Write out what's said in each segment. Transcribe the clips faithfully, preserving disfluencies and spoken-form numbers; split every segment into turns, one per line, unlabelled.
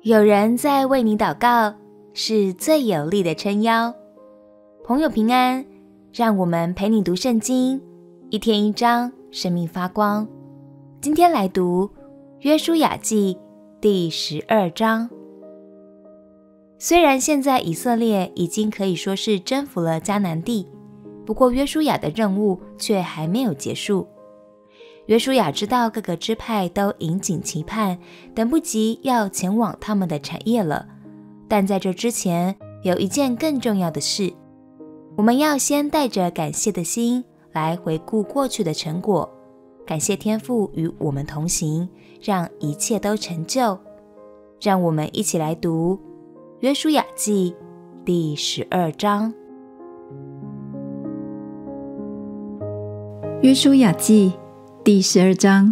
有人在为你祷告，是最有力的撑腰。朋友平安，让我们陪你读圣经，一天一章，生命发光。今天来读约书亚记第十二章。虽然现在以色列已经可以说是征服了迦南地，不过约书亚的任务却还没有结束。约书亚知道各个支派都引颈期盼，等不及要前往他们的产业了。但在这之前，有一件更重要的事，我们要先带着感谢的心来回顾过去的成果，感谢天父与我们同行，让一切都成就。让我们一起来读约书亚记第十二章。
约书亚记第十二章。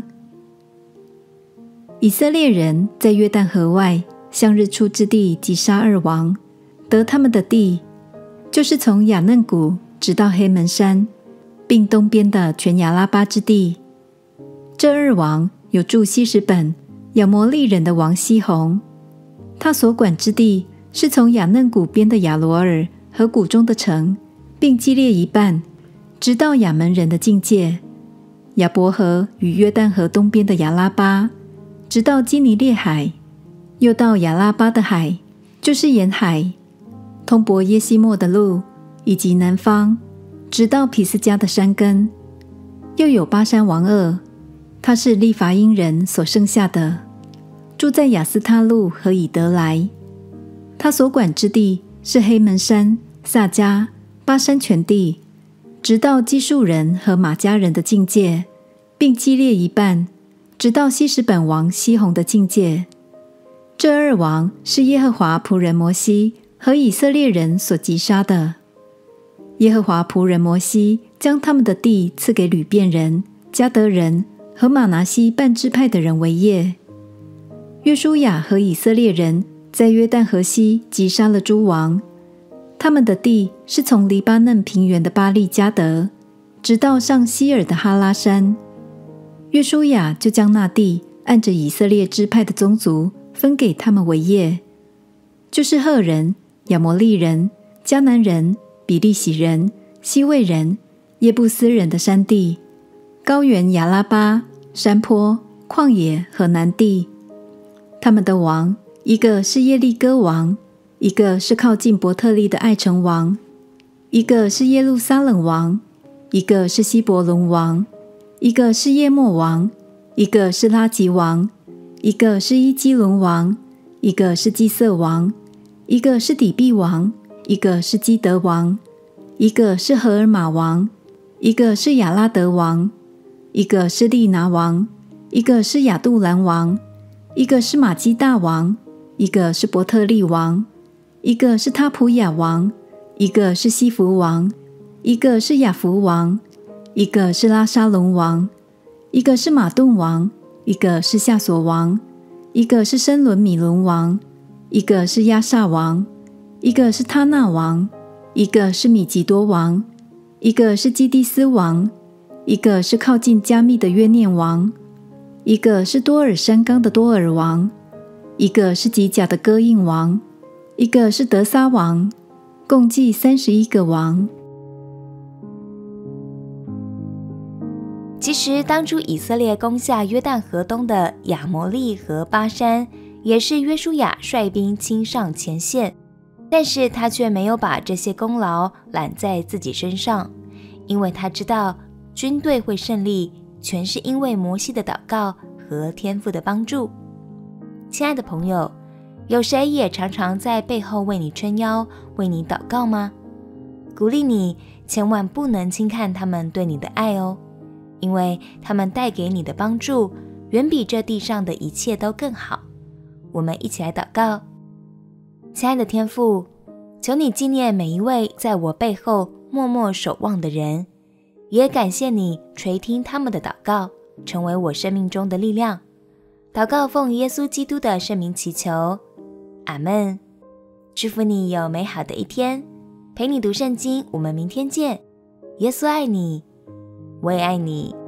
以色列人在约旦河外向日出之地击杀二王，得他们的地，就是从雅嫩谷直到黑门山，并东边的全亚拉巴之地。这二王有住西什本亚摩利人的王西宏，他所管之地是从雅嫩谷边的亚罗尔和谷中的城，并基列一半，直到亚门人的境界，亚伯河与约旦河东边的亚拉巴，直到基尼列海，又到亚拉巴的海，就是沿海，通伯耶西莫的路，以及南方，直到毗斯迦的山根。又有巴山王噩，他是利乏音人所生下的，住在亚斯他路和以德来。他所管之地是黑门山、撒迦、巴山全地，直到基述人和马加人的境界，并基列一半，直到西什本王西宏的境界。这二王是耶和华仆人摩西和以色列人所击杀的。耶和华仆人摩西将他们的地赐给吕遍人、迦得人和玛拿西半支派的人为业。约书亚和以色列人在约旦河西击杀了诸王，他们的地是从黎巴嫩平原的巴利迦得，直到上希尔的哈拉山。约书亚就将那地按着以色列支派的宗族分给他们为业，就是赫人、亚摩利人、迦南人、比利洗人、西魏人、耶布斯人的山地、高原亚拉巴、山坡、旷野和南地。他们的王，一个是耶利哥王，一个是靠近伯特利的爱城王，一个是耶路撒冷王，一个是希伯伦王，一个是耶莫王，一个是拉吉王，一个是伊基伦王，一个是基色王，一个是底比王，一个是基德王，一个是荷尔玛王，一个是亚拉德王，一个是利拿王，一个是亚杜兰王，一个是马基大王，一个是伯特利王，一个是他普雅王，一个是西弗王，一个是亚弗王，一个是拉沙龙王，一个是马顿王，一个是夏索王，一个是申伦米伦王，一个是亚萨王，一个是他纳王，一个是米吉多王，一个是基低斯王，一个是靠近加密的约念王，一个是多尔山冈的多尔王，一个是吉甲的哥印王，一个是德撒王，共计三十一个王。
其实当初以色列攻下约旦河东的亚摩利和巴山，也是约书亚率兵亲上前线，但是他却没有把这些功劳揽在自己身上，因为他知道军队会胜利，全是因为摩西的祷告和天父的帮助。亲爱的朋友，有谁也常常在背后为你撑腰，为你祷告吗？鼓励你千万不能轻看他们对你的爱哦，因为他们带给你的帮助远比这地上的一切都更好。我们一起来祷告。亲爱的天父，求你纪念每一位在我背后默默守望的人，也感谢你垂听他们的祷告，成为我生命中的力量。祷告奉耶稣基督的圣名祈求，阿们。祝福你有美好的一天，陪你读圣经，我们明天见。耶稣爱你，我也爱你。